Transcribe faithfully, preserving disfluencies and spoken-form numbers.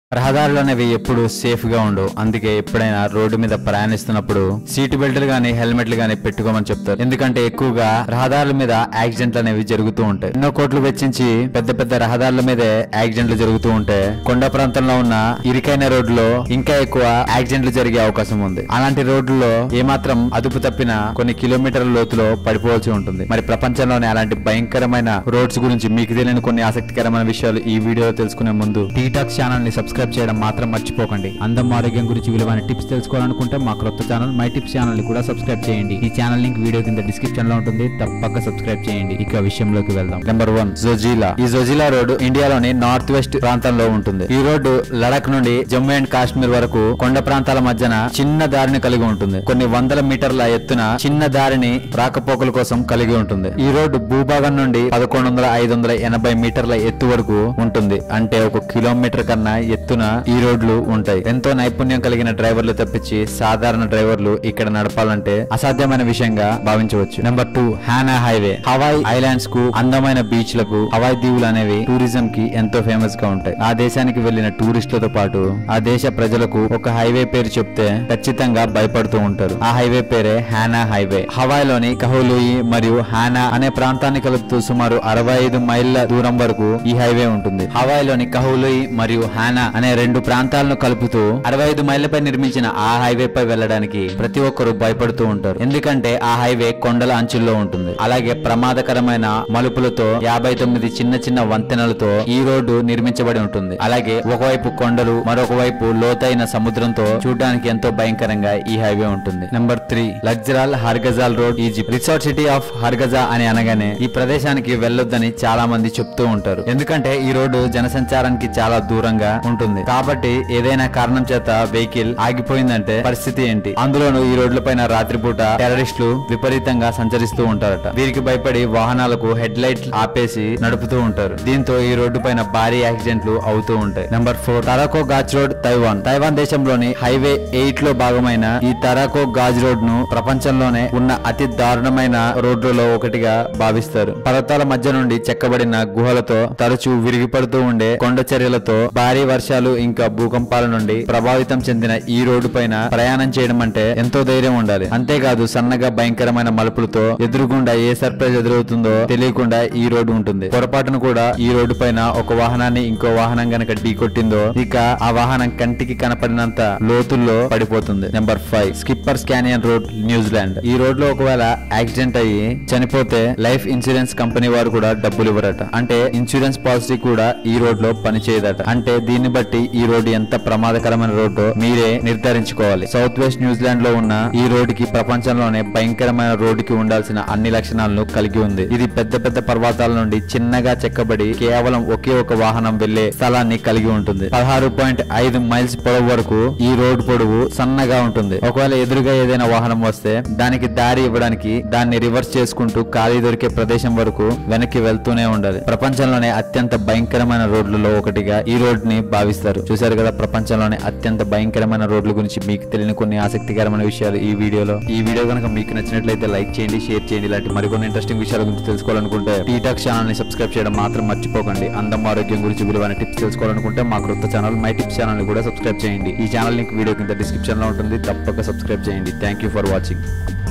రహదారులు అనేవి ఎప్పుడు సేఫ్ గా ఉండవు. అందుకే ఎప్పుడైనా రోడ్డు మీద ప్రయాణిస్తున్నప్పుడు సీట్ బెల్ట్లు గానీ హెల్మెట్లు గానీ పెట్టుకోమని చెప్తారు. ఎందుకంటే ఎక్కువగా రహదారుల మీద యాక్సిడెంట్లు అనేవి జరుగుతూ ఉంటాయి. ఎన్నో కోట్లు వెచ్చించి పెద్ద పెద్ద రహదారుల మీదే యాక్సిడెంట్లు జరుగుతూ ఉంటే కొండ ప్రాంతంలో ఉన్న ఇరుకైన రోడ్డులో ఇంకా ఎక్కువ యాక్సిడెంట్లు జరిగే అవకాశం ఉంది. అలాంటి రోడ్లలో ఏమాత్రం అదుపు తప్పిన కొన్ని కిలోమీటర్ల లోతులో పడిపోవాల్సి ఉంటుంది. మరి ప్రపంచంలోనే అలాంటి భయంకరమైన రోడ్స్ గురించి మీకు తెలియని కొన్ని ఆసక్తికరమైన విషయాలు ఈ వీడియోలో తెలుసుకునే ముందు టీటాక్స్ ఛానల్ ని సబ్స్క్రైబ్ చేయడం మాత్రం మర్చిపోకండి. అందం ఆరోగ్యం గురించి విలువైన టిప్స్ తెలుసుకోవాలనుకుంటే మా క్రొత్త ఛానల్ మై టిప్స్ ఛానల్ ని కూడా సబ్స్క్రైబ్ చేయండి. ఈ ఛానల్ లింక్ వీడియో కింద డిస్క్రిప్షన్ లో ఉంటుంది, తప్పక సబ్స్క్రైబ్ చేయండి. ఇక విషయంలోకి వెళ్దాం. Number one, Zojila. ఈ జోజిలా రోడ్ ఇండియాలోని నార్త్ వెస్ట్ ప్రాంతంలో ఉంటుంది. ఈ రోడ్డు లడక్ నుండి జమ్మూ అండ్ కాశ్మీర్ వరకు కొండ ప్రాంతాల మధ్యన చిన్న దారిని కలిగి ఉంటుంది. కొన్ని వందల మీటర్ల ఎత్తున చిన్న దారిని రాకపోకల కోసం కలిగి ఉంటుంది. ఈ రోడ్డు భూభాగం నుండి పదకొండు వందల ఐదు వందల ఎనభై మీటర్ల ఎత్తు వరకు ఉంటుంది. అంటే ఒక కిలోమీటర్ కన్నా ఎత్తున ఈ రోడ్లు ఉంటాయి. ఎంతో నైపుణ్యం కలిగిన డ్రైవర్లు తప్పించి సాధారణ డ్రైవర్లు ఇక్కడ నడపాలంటే అసాధ్యమైన విషయంగా భావించవచ్చు. Number two, Hana highway. Hawaii islands కు, అందమైన బీచ్ లకు హవాయ్ దీవులు అనేవి టూరిజం కి ఎంతో ఫేమస్ గా ఉంటాయి. ఆ దేశానికి వెళ్లిన టూరిస్టులతో పాటు ఆ దేశ ప్రజలకు ఒక హైవే పేరు చెప్తే ఖచ్చితంగా భయపడుతూ ఉంటారు. ఆ హైవే పేరే హానా హైవే. హవాయ్ లోని కహోలూయి మరియు హానా అనే ప్రాంతాన్ని కలుపుతూ సుమారు అరవై ఐదు మైళ్ళ దూరం వరకు ఈ హైవే ఉంటుంది. హవాయ్ లోని కహోలూయి మరియు హానా అనే రెండు ప్రాంతాలను కలుపుతూ అరవై ఐదు మైళ్లపై నిర్మించిన ఆ హైవే పై వెళ్లడానికి ప్రతి ఒక్కరూ భయపడుతూ ఉంటారు. ఎందుకంటే ఆ హైవే కొండల అంచుల్లో ఉంటుంది. అలాగే ప్రమాదకరమైన మలుపులతో యాభై తొమ్మిది చిన్న చిన్న వంతెనలతో ఈ రోడ్డు నిర్మించబడి ఉంటుంది. అలాగే ఒకవైపు కొండలు, మరొక వైపు లోతైన సముద్రంతో చూడడానికి ఎంతో భయంకరంగా ఈ హైవే ఉంటుంది. నెంబర్ త్రీ, లగ్జరాల్ హర్గజాల్ road, Egypt. Resort city of హర్గజా అని అనగానే ఈ ప్రదేశానికి వెళ్లొద్దని చాలా మంది చెప్తూ ఉంటారు. ఎందుకంటే ఈ రోడ్డు జనసంచారానికి చాలా దూరంగా ఉంటుంది. కాబట్టి ఏదైనా కారణం చేత వెహికల్ ఆగిపోయిందంటే పరిస్థితి ఏంటి? అందులోనూ ఈ రోడ్ల పైన రాత్రిపూట టెర్రరిస్టులు విపరీతంగా సంచరిస్తూ ఉంటారట. వీరికి భయపడి వాహనాలకు హెడ్ లైట్ ఆపేసి నడుపుతూ ఉంటారు. దీంతో ఈ రోడ్డు పైన భారీ యాక్సిడెంట్లు అవుతూ ఉంటాయి. Number four, Taroko Gorge road, Taiwan. Taiwan దేశంలోని హైవే ఎయిట్ లో భాగమైన ఈ తరాకో గాజ్ రోడ్ ను ప్రపంచంలోనే ఉన్న అతి దారుణమైన రోడ్లలో ఒకటిగా భావిస్తారు. పర్వతాల మధ్య నుండి చెక్కబడిన గుహలతో, తరచూ విరిగిపడుతూ ఉండే కొండ చర్యలతో, భారీ వర్షాలు ఇంకా భూకంపాల నుండి ప్రభావితం చెందిన ఈ రోడ్డు పైన ప్రయాణం చేయడం అంటే ఎంతో ధైర్యం ఉండాలి. అంతేకాదు సన్నగా భయంకరమైన మలుపులతో ఎదురుగుండా ఏ సర్ప్రైజ్ ఎదురవుతుందో తెలియకుండా ఈ రోడ్డు ఉంటుంది. పొరపాటును కూడా ఈ రోడ్డు పైన ఒక వాహనాన్ని ఇంకో వాహనం గనక ఢీకొట్టిందో ఇక ఆ వాహనం కంటికి కనపడినంత లోతుల్లో పడిపోతుంది. Number five, skippers canyon road, New Zealand. ఈ రోడ్ లో ఒకవేళ యాక్సిడెంట్ అయ్యి చనిపోతే లైఫ్ ఇన్సూరెన్స్ కంపెనీ వారు కూడా డబ్బులు ఇవ్వరట. అంటే ఇన్సూరెన్స్ పాలసీ కూడా ఈ రోడ్ లో పనిచేయదట. అంటే దీన్ని బట్టి ఈ రోడ్డు ఎంత ప్రమాదకరమైన రోడ్డో మీరే నిర్ధారించుకోవాలి. సౌత్ వెస్ట్ న్యూజిలాండ్ లో ఉన్న ఈ రోడ్డుకి ప్రపంచంలోనే భయంకరమైన రోడ్డుకి ఉండాల్సిన అన్ని లక్షణాలను కలిగి ఉంది. ఇది పెద్ద పెద్ద పర్వతాల నుండి చిన్నగా చెక్కబడి కేవలం ఒకే ఒక వాహనం వెళ్లే స్థలాన్ని కలిగి ఉంటుంది. పదహారు పాయింట్ ఐదు మైల్స్ పొడవు వరకు ఈ రోడ్డు పొడవు సన్నగా ఉంటుంది. ఒకవేళ ఎదురుగా ఏదైనా వాహనం వస్తే దానికి దారి ఇవ్వడానికి దాన్ని రివర్స్ చేసుకుంటూ ఖాళీ దొరికే ప్రదేశం వరకు వెనక్కి వెళ్తూనే ఉండాలి. ప్రపంచంలోనే అత్యంత భయంకరమైన రోడ్లలో ఒకటిగా ఈ రోడ్ ని భావిస్తారు. చూశారు కదా, ప్రపంచంలోనే అత్యంత భయంకరమైన రోడ్ల గురించి మీకు తెలియని కొన్ని ఆసక్తికరమైన విషయాలు ఈ వీడియోలో. ఈ వీడియో కనుక మీకు నచ్చినట్లయితే లైక్ చేయండి, షేర్ చేయండి. ఇలాంటి మరికొన్ని ఇంట్రెస్టింగ్ విషయాల గురించి తెలుసుకోవాలనుకుంటే టీటాక్స్ ఛానల్ ని సబ్స్క్రైబ్ చేయడం మాత్రం మర్చిపోకండి. అందం ఆరోగ్యం గురించి విలువైన టిప్స్ తెలుసుకోవాలనుకుంటే మా క్రొత్త ఛానల్ మై టిప్స్ ఛానల్ ని కూడా సబ్స్క్రైబ్ చేయండి. ఈ ఛానల్ లింక్ వీడియో కింద డిస్క్రిప్షన్ లో ఉంటుంది, తప్పక సబ్స్క్రైబ్ చేయండి. Thank you for watching.